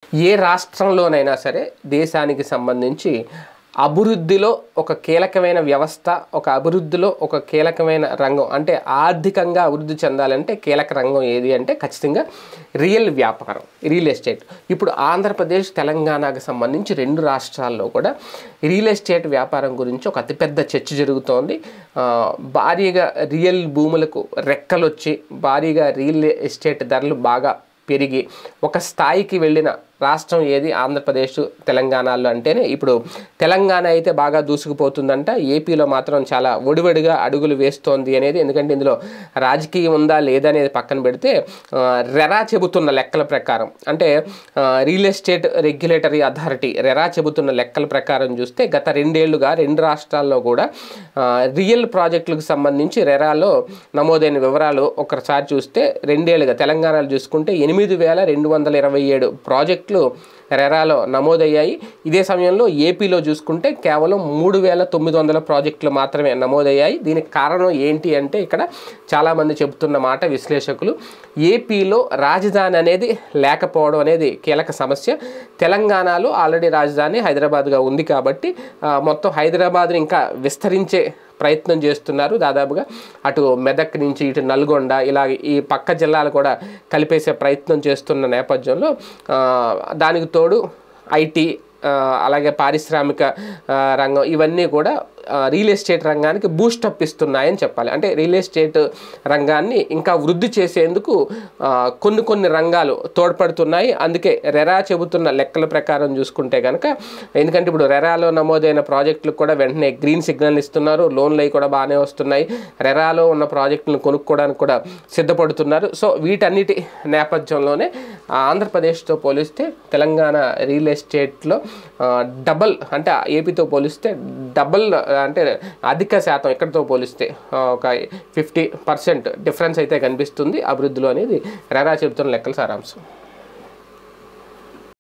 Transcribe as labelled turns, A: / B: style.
A: ఏ రాష్ట్రంలోనైనా సరే దేశానికి సంబంధించి అభివృద్ధిలో ఒక కీలకమైన వ్యవస్థ, ఒక అభివృద్ధిలో ఒక కీలకమైన రంగం అంటే ఆర్థికంగా అభివృద్ధి చెందాలంటే కీలక రంగం ఏది అంటే ఖచ్చితంగా రియల్ వ్యాపారం, రియల్ ఎస్టేట్. ఇప్పుడు ఆంధ్రప్రదేశ్, తెలంగాణకు సంబంధించి 2 రాష్ట్రాల్లో కూడా రియల్ ఎస్టేట్ వ్యాపారం గురించి ఒక అతిపెద్ద చర్చ జరుగుతోంది. భారీగా రియల్ భూములకు రెక్కలొచ్చి భారీగా రియల్ ఎస్టేట్ ధరలు బాగా పెరిగి ఒక స్థాయికి వెళ్ళిన రాష్ట్రం ఏది ఆంధ్రప్రదేశ్, తెలంగాణలో అంటేనే ఇప్పుడు తెలంగాణ అయితే బాగా దూసుకుపోతుందంట. ఏపీలో మాత్రం చాలా ఒడివడిగా అడుగులు వేస్తోంది అనేది, ఎందుకంటే ఇందులో రాజకీయం ఉందా లేదా అనేది పక్కన పెడితే రెరా చెబుతున్న లెక్కల ప్రకారం అంటే real estate regulatory authority RERA చెబుతున్న లెక్కల ప్రకారం చూస్తే గత 2 ఏళ్లుగా 2 రాష్ట్రాల్లో కూడా రియల్ ప్రాజెక్టులకు సంబంధించి రెరాలో నమోదైన వివరాలు ఒకసారి చూస్తే 2 ఏళ్లుగా తెలంగాణలో చూసుకుంటే 8,227 ప్రాజెక్టులు రెరాలో నమోదయ్యాయి. ఇదే సమయంలో ఏపీలో చూసుకుంటే కేవలం 3,900 ప్రాజెక్టులు మాత్రమే నమోదయ్యాయి. దీనికి కారణం ఏంటి అంటే ఇక్కడ చాలామంది చెబుతున్న మాట విశ్లేషకులు, ఏపీలో రాజధాని అనేది లేకపోవడం అనేది కీలక సమస్య. తెలంగాణలో ఆల్రెడీ రాజధాని హైదరాబాద్గా ఉంది కాబట్టి మొత్తం హైదరాబాద్ని ఇంకా విస్తరించే ప్రయత్నం చేస్తున్నారు. దాదాపుగా అటు మెదక్ నుంచి ఇటు నల్గొండ ఇలా ఈ పక్క జిల్లాలు కూడా కలిపేసే ప్రయత్నం చేస్తున్న నేపథ్యంలో దానికి తోడు ఐటీ అలాగే పారిశ్రామిక రంగం ఇవన్నీ కూడా రియల్ ఎస్టేట్ రంగానికి బూస్టప్ ఇస్తున్నాయని చెప్పాలి. అంటే రియల్ ఎస్టేట్ రంగాన్ని ఇంకా వృద్ధి చేసేందుకు కొన్ని రంగాలు తోడ్పడుతున్నాయి. అందుకే రెరా చెబుతున్న లెక్కల ప్రకారం చూసుకుంటే కనుక, ఎందుకంటే ఇప్పుడు రెరాలో నమోదైన ప్రాజెక్టులకు కూడా వెంటనే గ్రీన్ సిగ్నల్ ఇస్తున్నారు, లోన్లు అవి కూడా బాగానే వస్తున్నాయి, రెరాలో ఉన్న ప్రాజెక్టులను కొనుక్కోవడానికి కూడా సిద్ధపడుతున్నారు. సో వీటన్నిటి నేపథ్యంలోనే ఆంధ్రప్రదేశ్తో పోలిస్తే తెలంగాణ రియల్ ఎస్టేట్లో డబల్, అంటే ఏపీతో పోలిస్తే డబల్, అంటే అధిక శాతం ఎక్కడితో పోలిస్తే ఒక 50% డిఫరెన్స్ అయితే కనిపిస్తుంది అభివృద్ధిలో అనేది రెరా చెబుతున్న లెక్కల సారాంశం.